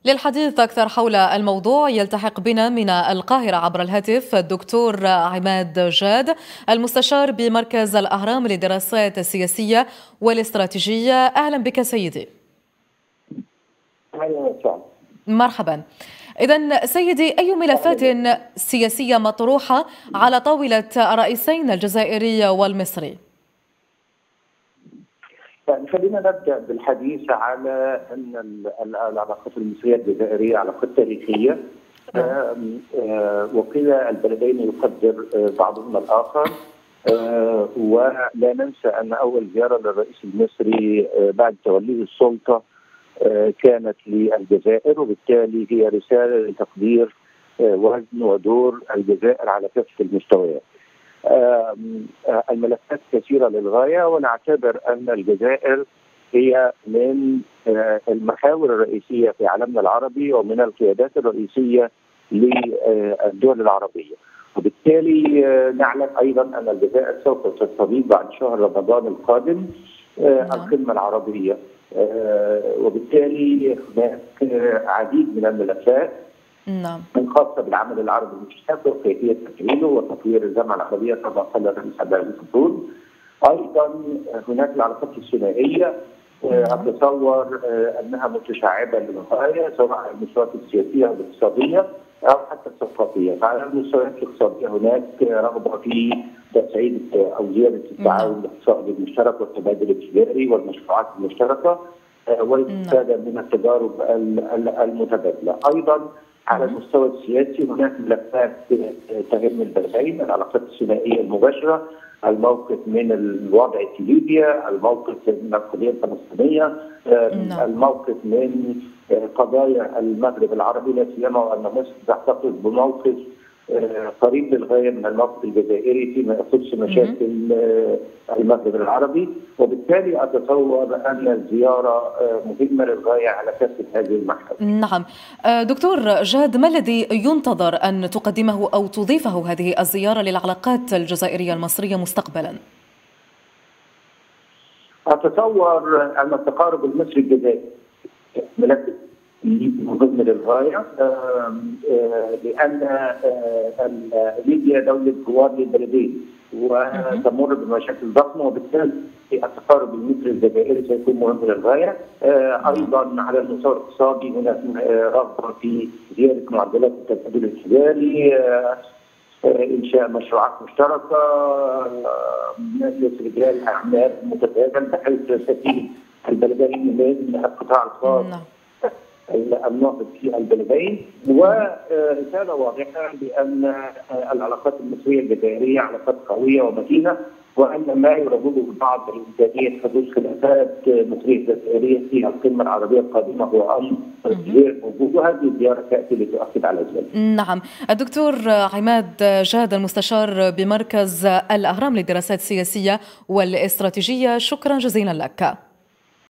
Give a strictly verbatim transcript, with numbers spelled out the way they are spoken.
للحديث أكثر حول الموضوع يلتحق بنا من القاهرة عبر الهاتف الدكتور عماد جاد، المستشار بمركز الأهرام للدراسات السياسية والاستراتيجية. أهلا بك سيدي. أهلا وسهلا. مرحبا. إذن سيدي، أي ملفات سياسية مطروحة على طاولة الرئيسين الجزائري والمصري؟ يعني خلينا نبدا بالحديث على ان العلاقات المصريه الجزائريه علاقات تاريخيه، وكلا البلدين يقدر بعضهما الاخر، ولا ننسى ان اول زياره للرئيس المصري بعد توليه السلطه كانت للجزائر، وبالتالي هي رساله لتقدير وزن ودور الجزائر على كافه المستويات. الملفات كثيرة للغاية، ونعتبر أن الجزائر هي من المحاور الرئيسية في عالمنا العربي ومن القيادات الرئيسية للدول العربية، وبالتالي نعلم أيضا أن الجزائر سوف تستضيف بعد شهر رمضان القادم القمة العربية، وبالتالي هناك عديد من الملفات نعم الخاصة بالعمل العربي المشترك وكيفية تفعيله وتطوير الجامعة العربية كما قال الرئيس عبد العزيز الفطور. أيضا هناك العلاقات الثنائية، أتصور أنها متشعبة للغاية سواء على المستويات السياسية والاقتصادية أو حتى الثقافية. فعلى المستويات الاقتصادية هناك رغبة في تسعيد أو زيادة التعاون الاقتصادي المشترك والتبادل التجاري والمشروعات المشتركة والاستفادة من التجارب المتبادلة. أيضا على المستوى السياسي هناك ملفات تهم البلدين، العلاقات الثنائيه المباشره، الموقف من الوضع في ليبيا، الموقف من القضيه الفلسطينيه، الموقف من قضايا المغرب العربي، لا سيما وان مصر تحتفظ بموقف قريب للغايه من الموقف الجزائري فيما يخص مشاكل المغرب العربي، وبالتالي اتصور ان الزياره مهمه للغايه على كافه هذه المحاور. نعم دكتور جاد، ما الذي ينتظر ان تقدمه او تضيفه هذه الزياره للعلاقات الجزائريه المصريه مستقبلا؟ اتصور ان التقارب المصري الجزائري ملف مهم للغايه، لان ليبيا دوله جوار للبلدين وتمر بمشاكل ضخمه، وبالتالي التقارب المصري الجزائري سيكون مهم للغايه. ايضا على المستوى الاقتصادي هناك رغبه في زياده معدلات التبادل التجاري، انشاء مشروعات مشتركه، مجلس رجال اعمال متبادل بحيث تستفيد البلدين من القطاع الخاص الناطق في البلدين، ورساله واضحه بان العلاقات المصريه الجزائريه علاقات قويه ومتينه، وان ما يردده البعض بامكانيه حدوث خلافات مصريه جزائريه في القمه العربيه القادمه هو امر غير موجود، وهذه الزياره تاتي لتؤكد على ذلك. نعم، الدكتور عماد جاد المستشار بمركز الأهرام للدراسات السياسيه والاستراتيجيه، شكرا جزيلا لك.